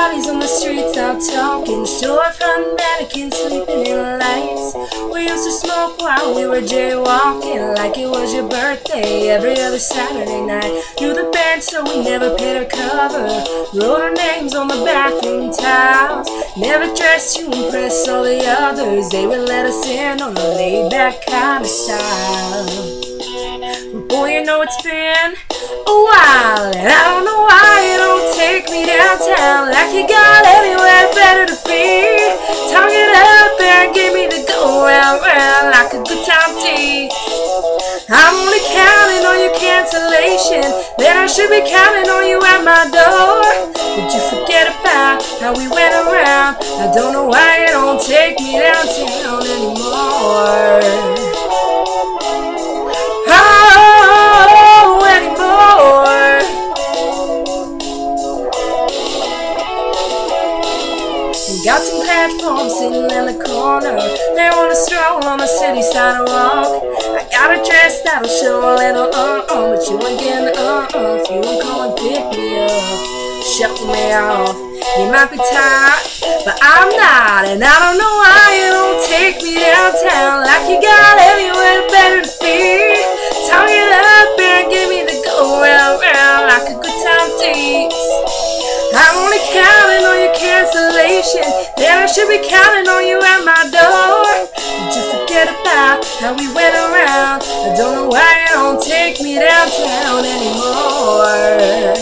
bodies on the streets out talking, storefront mannequins sleeping in lights. We used to smoke while we were jaywalking, like it was your birthday every other Saturday night. Knew the band so we never paid our cover, wrote our names on the bathroom tiles. Never dressed to impress all the others, they would let us in on a laid-back kind of style. But boy, you know it's been a while, and I don't know why you don't take me downtown like you got anywhere better to be. Tongue it up and give me the go round round like a good time tease. I'm only counting on your cancellation, then I should be counting on you at my door. Did you forget about how we went around? I don't know why you don't take me downtown anymore. Got some platforms sitting in the corner, they wanna stroll on the city sidewalk. I got a dress that'll show a little but you ain't getting if you don't come and pick me up, shut me off. You might be tired, but I'm not, and I don't know why you don't take me downtown like you got anywhere better to be. Tongue it up and give me the go round round like a good time tease. I'm only counting on your cancellation, then I should be counting on you at my door. Did you forget about how we went around? I don't know why you don't take me downtown anymore.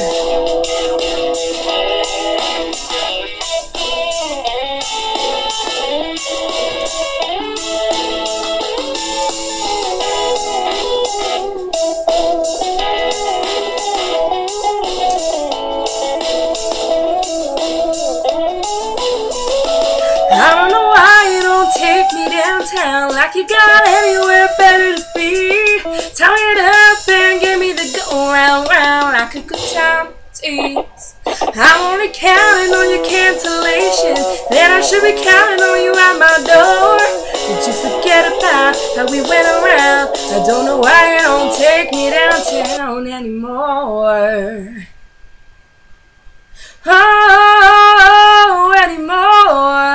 I don't know why you don't take me downtown like you got anywhere better to be. Tongue it up and give me the go round round like a good time tease. I'm only counting on your cancellation, then I should be counting on you at my door. Did you forget about how we went around? I don't know why you don't take me downtown anymore. Oh, anymore.